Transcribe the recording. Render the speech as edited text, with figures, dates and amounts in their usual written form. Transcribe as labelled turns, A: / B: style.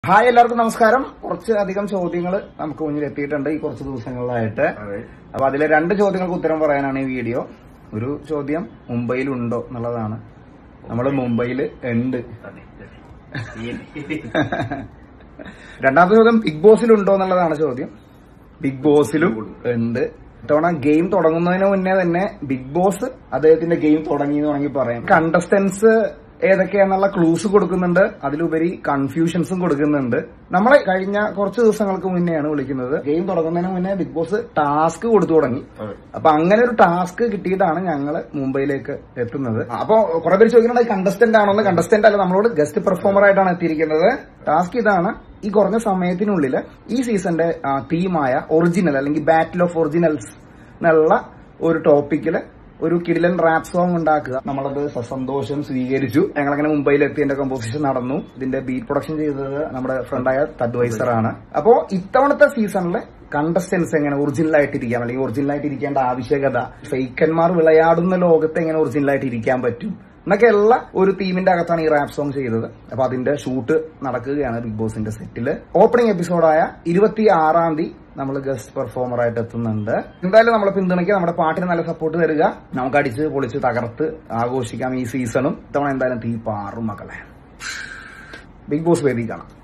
A: Hi എല്ലാവർക്കും നമസ്കാരം. കുറച്ച് അധികം ചോദ്യങ്ങൾ നമുക്ക് മുന്നിൽ എത്തിയിട്ടുണ്ട് ഈ കുറച്ച് ദിവസങ്ങളിലായിട്ട്. അപ്പൊ അതിലെ 2 ചോദ്യങ്ങൾക്ക് ഉത്തരം പറയാനാണ് ഈ വീഡിയോ. ഒരു ചോദ്യം മുംബൈയിലുണ്ടോ എന്നുള്ളതാണ്. നമ്മൾ മുംബൈയിൽ ഉണ്ട്. രണ്ടാമത്തെ ചോദ്യം ബിഗ് ബോസിലുണ്ടോ എന്നുള്ളതാണ് ചോദ്യം. ബിഗ് ബോസിലും ഉണ്ട്. ഇത്തവണ ഗെയിം തുടങ്ങുന്നതിന് മുന്നേ തന്നെ ബിഗ് ബോസ് അദ്ദേഹത്തിന്റെ ഗെയിം തുടങ്ങി എന്ന് വേണമെങ്കിൽ പറയാം. കണ്ടസ്റ്റൻസ് ഏതൊക്കെയാന്നുള്ള ക്ലൂസ് കൊടുക്കുന്നുണ്ട്, അതിലുപരി കൺഫ്യൂഷൻസും കൊടുക്കുന്നുണ്ട്. നമ്മളെ കഴിഞ്ഞ കുറച്ച് ദിവസങ്ങൾക്ക് മുന്നെയാണ് വിളിക്കുന്നത്. ഗെയിം തുടങ്ങുന്നതിന് മുന്നേ ബിഗ് ബോസ് ടാസ്ക് കൊടുത്തു തുടങ്ങി. അപ്പൊ അങ്ങനെ ഒരു ടാസ്ക് കിട്ടിയിട്ടാണ് ഞങ്ങള് മുംബൈയിലേക്ക് എത്തുന്നത്. അപ്പൊ കുറെ പേര് ചോദിക്കുന്നത് കണ്ടസ്റ്റന്റ് ആണോന്ന്. കണ്ടസ്റ്റന്റ് അല്ല, നമ്മളോട് ഗസ്റ്റ് പെർഫോമർ ആയിട്ടാണ് എത്തിയിരിക്കുന്നത്. ടാസ്ക് ഇതാണ്: ഈ കുറഞ്ഞ സമയത്തിനുള്ളിൽ ഈ സീസന്റെ തീമായ ഒറിജിനൽ അല്ലെങ്കിൽ ബാറ്റിൽ ഓഫ് ഒറിജിനൽസ് എന്നുള്ള ഒരു ടോപ്പിക്കില് ഒരു കിടിലൻ റാപ്പ് സോങ് ഉണ്ടാക്കുക. നമ്മളത് സസന്തോഷം സ്വീകരിച്ചു. ഞങ്ങളങ്ങനെ മുംബൈയിലെത്തി. എന്റെ കമ്പോസിഷൻ നടന്നു. ഇതിന്റെ ബീറ്റ് പ്രൊഡക്ഷൻ ചെയ്തത് നമ്മുടെ ഫ്രണ്ടായ തദ്വൈസർ ആണ്. അപ്പോ ഇത്തവണത്തെ സീസണിൽ കണ്ടസ്റ്റൻസ് എങ്ങനെ ഒറിജിനൽ ആയിട്ടിരിക്കാം, അല്ലെങ്കിൽ ഒറിജിനൽ ആയിട്ട് ഇരിക്കേണ്ട ആവശ്യകത, ഫേക്കന്മാർ വിളയാടുന്ന ലോകത്ത് എങ്ങനെ ഒറിജിനൽ ആയിട്ട് ഇരിക്കാൻ പറ്റും എന്നൊക്കെയുള്ള ഒരു തീമിന്റെ അകത്താണ് ഈ റാപ്പ് സോങ് ചെയ്തത്. അപ്പൊ അതിന്റെ ഷൂട്ട് നടക്കുകയാണ് ബിഗ് ബോസിന്റെ സെറ്റില്. ഓപ്പണിംഗ് എപ്പിസോഡായ 26-ാം തീയതി നമ്മൾ ഗസ്റ്റ് പെർഫോമർ ആയിട്ട് എത്തുന്നുണ്ട്. എന്തായാലും നമ്മളെ പിന്തുണയ്ക്കുക, നമ്മുടെ പാട്ടിന് നല്ല സപ്പോർട്ട് തരിക. നമുക്ക് അടിച്ച് പൊളിച്ച് തകർത്ത് ആഘോഷിക്കാം ഈ സീസണും. ഇത്തവണ എന്തായാലും തീ പാറും മക്കളെ. ബിഗ് ബോസ് വേദി കാണാം.